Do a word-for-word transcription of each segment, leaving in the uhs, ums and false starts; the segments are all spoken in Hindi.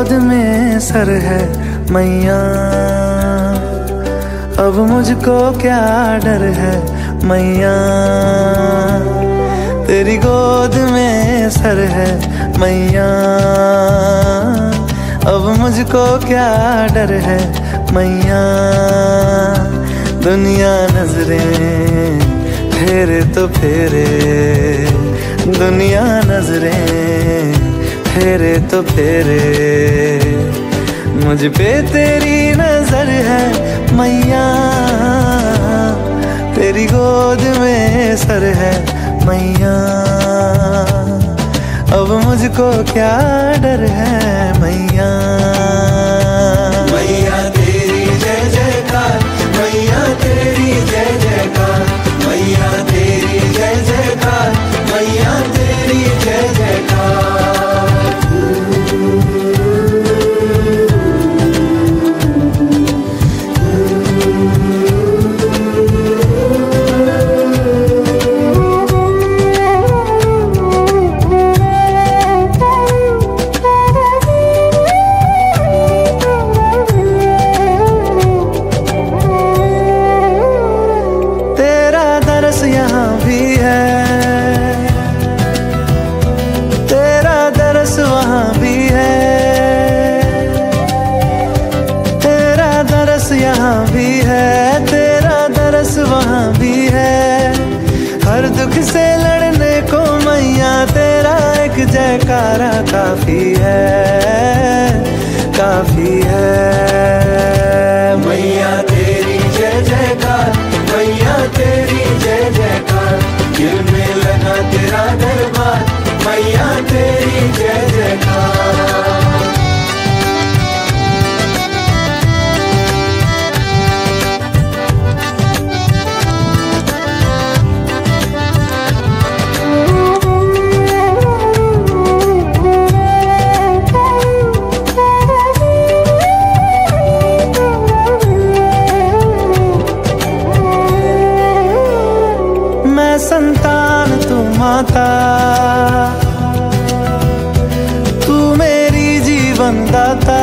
गोद में सर है मैया, अब मुझको क्या डर है मैया। तेरी गोद में सर है मैया, अब मुझको क्या डर है मैया। दुनिया नजरें फेरे तो फेरे, दुनिया नजरें फेरे तो फेरे, मुझ पे तेरी नजर है मैया। तेरी गोद में सर है मैया, अब मुझको क्या डर है मैया। मैया तेरी जय जयकार, मैया तेरी जय जयकार, मैया तेरी जय जयकार, मैया तेरी जय जयकार। यहाँ भी है, तेरा दरस वहाँ भी है। तेरा दरस यहाँ भी है, तेरा दरस वहाँ भी है। हर दुख से लड़ने को मैया तेरा एक जयकारा काफी है, काफी है। मैया तेरी जय जयकार, मैया तेरी जय जयकार, दिल में लगा तेरा दरबार, मैया तेरी जय जयकार। मैं संतान तू माता, तू मेरी जीवन दाता।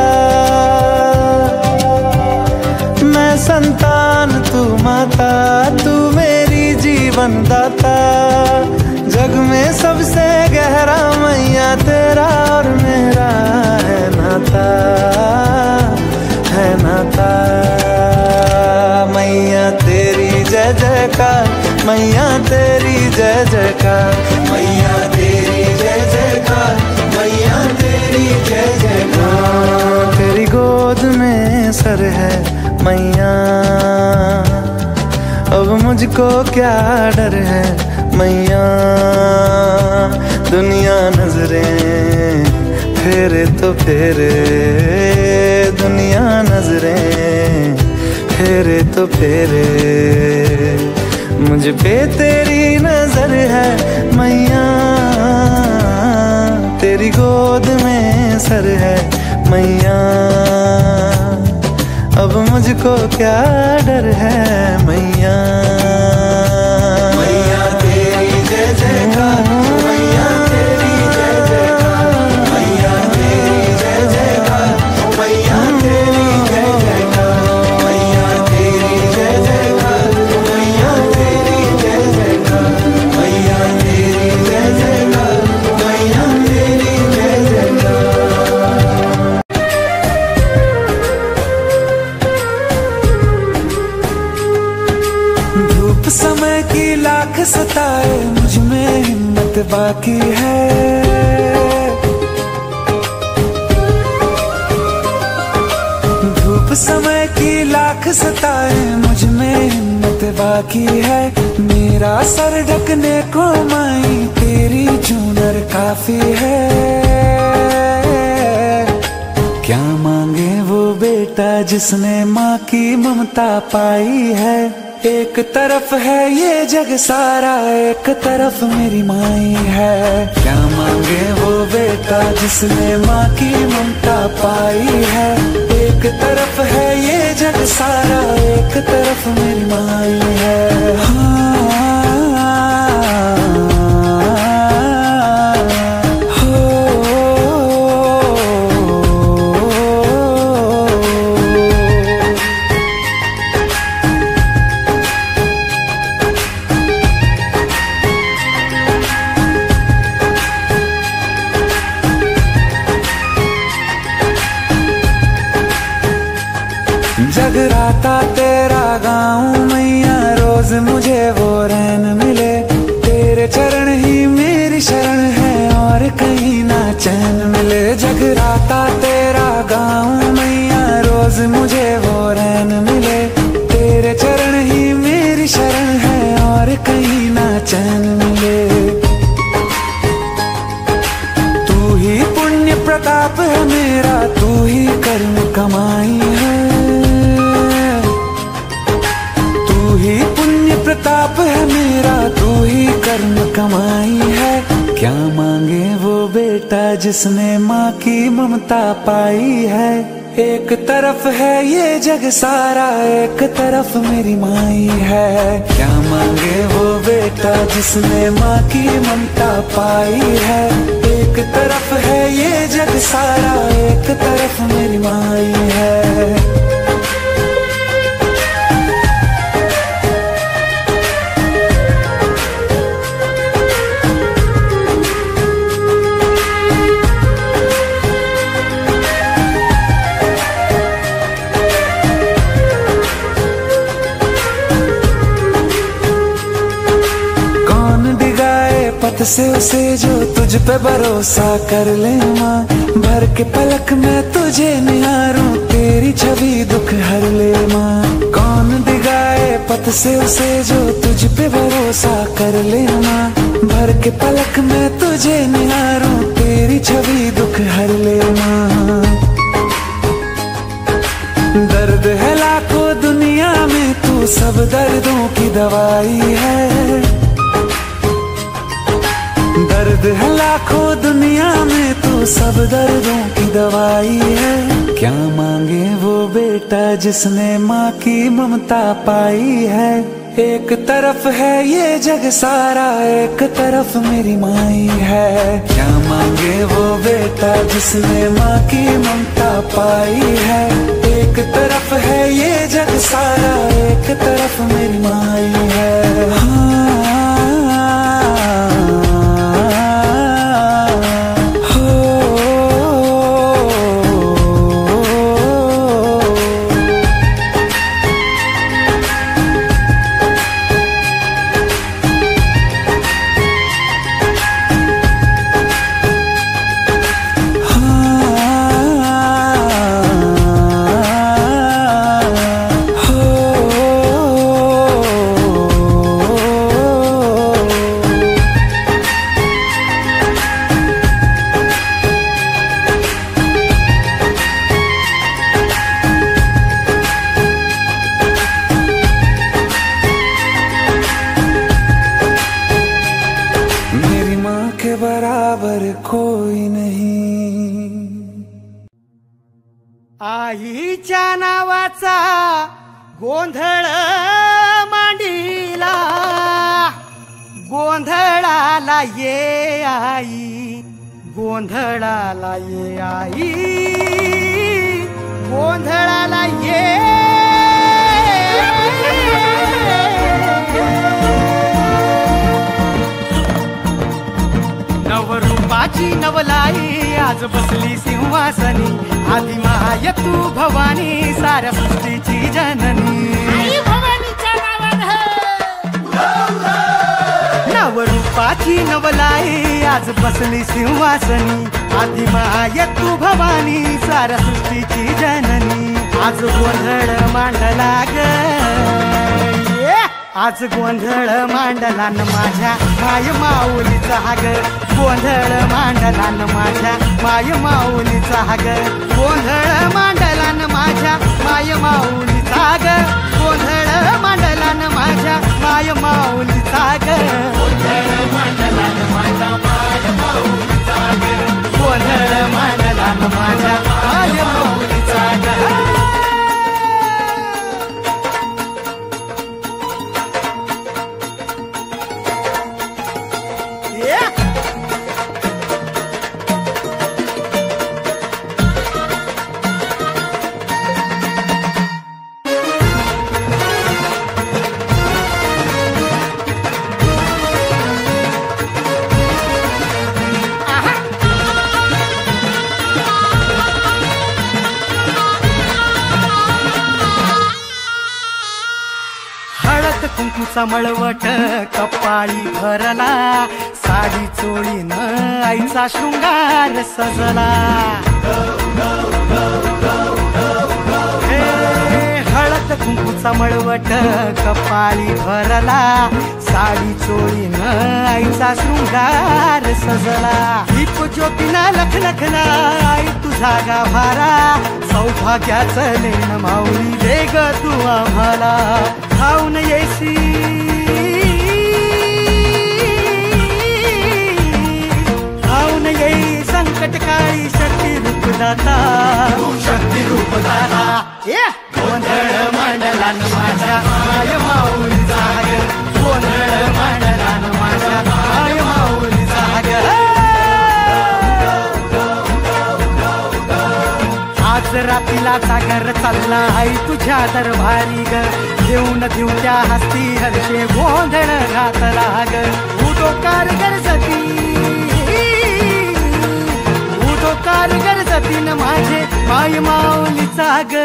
मैं संतान तू माता, तू मेरी जीवन दाता। जग में सबसे गहरा मैया तेरा और मेरा है नाता, है नाता। मैया तेरी जय जयकार, मैया तेरी जय जयकार, मैया तेरी जय जयकार, मैया तेरी जय जयकार। तेरी गोद में सर है मैया, अब मुझको क्या डर है मैया। दुनिया नजरें फेरे तो फेरे, दुनिया नजरें फेरे तो फेरे, मुझ पे तेरी नजर है मैया। तेरी गोद में सर है मैया, अब मुझको क्या डर है मैया। मैया तेरी जय जयकार, मैया तेरी जय जयकार, मैया तेरी जय जयकार, मैया तेरी जय जयकार, मैया तेरी जय जयकार, मैया तेरी जय जयकार, मैया तेरी जय जयकार, मैया तेरी जय जयकार। धूप समय की लाख सताए, मुझ में हिम्मत बाकी है। धूप समय की लाख सताए, मुझ में हिम्मत बाकी है। मेरा सर ढकने को माई तेरी चूनर काफी है। क्या मांगे वो बेटा जिसने माँ की ममता पाई है। एक तरफ है ये जग सारा, एक तरफ मेरी माई है। क्या मांगे वो बेटा जिसने माँ की ममता पाई है। एक तरफ है ये जग सारा, एक तरफ मेरी माई है। हाँ, हो जगराता तेरा गाऊं मैया, रोज मुझे वो रैन मिले। तेरे चरण ही मेरी शरण है, और कहीं ना चैन मिले। जगराता तेरा गाऊं मैया, रोज मुझे वो रैन मिले। तेरे चरण ही मेरी शरण है, और कहीं ना चैन मिले। तू ही पुण्य प्रताप है मेरा, तू ही कर्म कमाई है। तू ही पुण्य प्रताप है मेरा, तू ही कर्म कमाई है। क्या मांगे वो बेटा जिसने माँ की ममता पाई है। एक तरफ है ये जग सारा, एक तरफ मेरी माई है। क्या मांगे वो बेटा जिसने माँ की ममता पाई है। एक तरफ है ये जग सारा, एक तरफ मेरी माई है। पथ से उसे जो तुझ पे भरोसा कर ले माँ। भर के पलक में तुझे निहारूं, तेरी छवि दुख हर ले माँ। कौन दिगाए पथ से उसे जो तुझ पे भरोसा कर ले माँ। भर के पलक में तुझे निहारूं, तेरी छवि दुख हर ले माँ। दर्द है लाखों दुनिया में, तू सब दर्दों की दवाई है। दर्द है लाखों दुनिया में, तू सब दर्दों की दवाई है। क्या मांगे वो बेटा जिसने माँ की ममता पाई है। एक तरफ है ये जग सारा, एक तरफ मेरी माई है। क्या मांगे वो बेटा जिसने माँ की ममता पाई है। एक तरफ है ये जग सारा, एक तरफ मेरी माई है। हाँ। के बराबर कोई नहीं। आईच्या नावाचा गोंधळ मांडीला, गोंधळाला ये आई, गोंधळाला ये आई, गोंधळाला ये। नवरूपाची नवलाई आज बसली सिंहासनी, आदि माय तू भवानी साऱ्या सृष्टीची जननी। नवरूपाची नवलाई आज बसली सिंहासनी, आदि माय तू भवानी साऱ्या सृष्टीची जननी। आज गोंधळ मांडला ग, आज गोंधळ मांडला न माझ्या माय माऊलीचा ग, गोंधळ मांडला न माझ्या माय माऊलीचा ग, गोंधळ मांडला न माझ्या माय माऊलीचा ग, गोंधळ मांडला न माझ्या माय माऊलीचा ग, गोंधळ मांडला न माझ्या माय माऊलीचा ग, गोंधळ मांडला न माझ्या माय माऊलीचा ग। कुंकूचा मळवट कपाळी भरला, साडी चोळीनं आईचा शृंगार सजला. हळद कुंकूचा मळवट कपाळी भरला, साडी चोळीनं आईचा शृंगार सजला. दीप ज्योतीनं लखलखला आई तुझा गाभारा, सौभाग्याचं लेण माऊली दे ग तू आम्हाला. खाऊन येसी खाऊन येई संकट काळी शक्ती रूपदाता, शक्ती रूपदाता. गोंधळ मांडला न माझ्या माय माऊलीचा ग, गोंधळ मांडला न माझ्या माय माऊलीचा ग. आज रात्रीला जागर चालला आई तुझ्या दरबारी ग, देऊन देऊ त्या हस्ती हर्षे गोंधळ घातला ग. उदो कारगर सती उदो कारगर सतीन माझे माय माऊलीचा ग.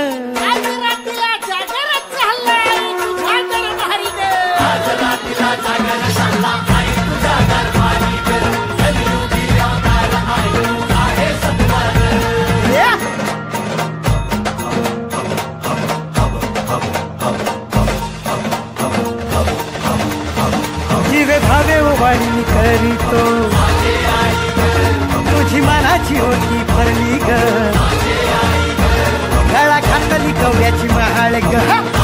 जीवे भावे ओवाळी करीतो, तुझी मनाची होती भरली ग, गळा खातली गव्याची महाळ ग.